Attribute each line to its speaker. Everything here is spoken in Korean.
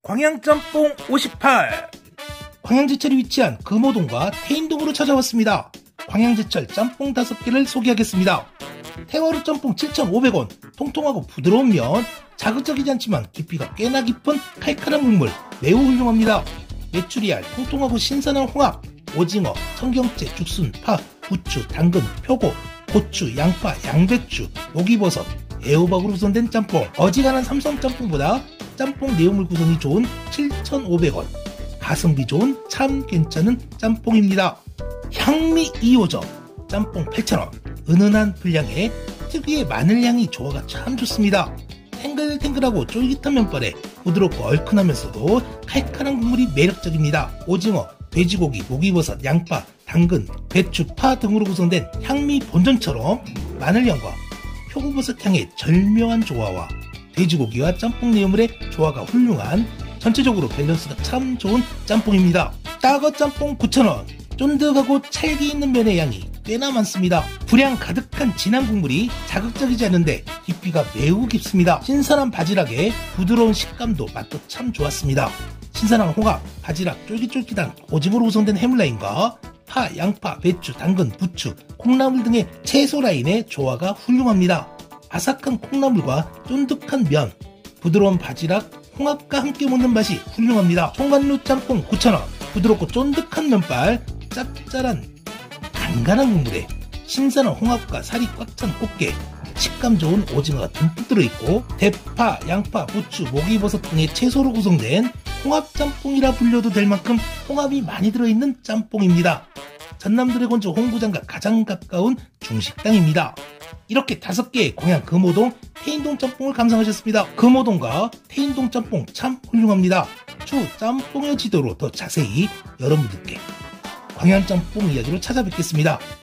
Speaker 1: 광양짬뽕 58. 광양제철이 위치한 금호동과 태인동으로 찾아왔습니다. 광양제철 짬뽕 5개를 소개하겠습니다. 태화루 짬뽕 7,500원, 통통하고 부드러운 면, 자극적이지 않지만 깊이가 꽤나 깊은 칼칼한 국물, 매우 훌륭합니다. 메추리알, 통통하고 신선한 홍합, 오징어, 청경채, 죽순, 파, 부추, 당근, 표고, 고추, 양파, 양배추, 목이버섯, 애호박으로 구성된 짬뽕. 어지간한 삼선 짬뽕보다 짬뽕 내용물 구성이 좋은 7,500원, 가성비 좋은 참 괜찮은 짬뽕입니다. 향미 2호점 짬뽕 8,000원, 은은한 분량에 특유의 마늘향이 조화가 참 좋습니다. 탱글탱글하고 쫄깃한 면발에 부드럽고 얼큰하면서도 칼칼한 국물이 매력적입니다. 오징어, 돼지고기, 목이버섯, 양파, 당근, 배추, 파 등으로 구성된 향미 본전처럼 마늘향과 표고버섯 향의 절묘한 조화와 돼지고기와 짬뽕 내용물의 조화가 훌륭한 전체적으로 밸런스가 참 좋은 짬뽕입니다. 따거 짬뽕 9,000원, 쫀득하고 찰기 있는 면의 양이 꽤나 많습니다. 불향 가득한 진한 국물이 자극적이지 않은데 깊이가 매우 깊습니다. 신선한 바지락에 부드러운 식감도 맛도 참 좋았습니다. 신선한 홍합, 바지락, 쫄깃쫄깃한 오징어로 구성된 해물라인과 파, 양파, 배추, 당근, 부추, 콩나물 등의 채소 라인의 조화가 훌륭합니다. 아삭한 콩나물과 쫀득한 면, 부드러운 바지락, 홍합과 함께 먹는 맛이 훌륭합니다. 총간루 짬뽕 9,000원, 부드럽고 쫀득한 면발, 짭짤한 간간한 국물에 신선한 홍합과 살이 꽉 찬 꽃게, 식감 좋은 오징어가 듬뿍 들어있고 대파, 양파, 부추, 목이버섯 등의 채소로 구성된 홍합짬뽕이라 불려도 될 만큼 홍합이 많이 들어있는 짬뽕입니다. 전남 드래곤즈 홍구장과 가장 가까운 중식당입니다. 이렇게 5개의 광양 금호동, 태인동 짬뽕을 감상하셨습니다. 금호동과 태인동 짬뽕 참 훌륭합니다. 추후 짬뽕의 지도로 더 자세히 여러분들께 광양 짬뽕 이야기로 찾아뵙겠습니다.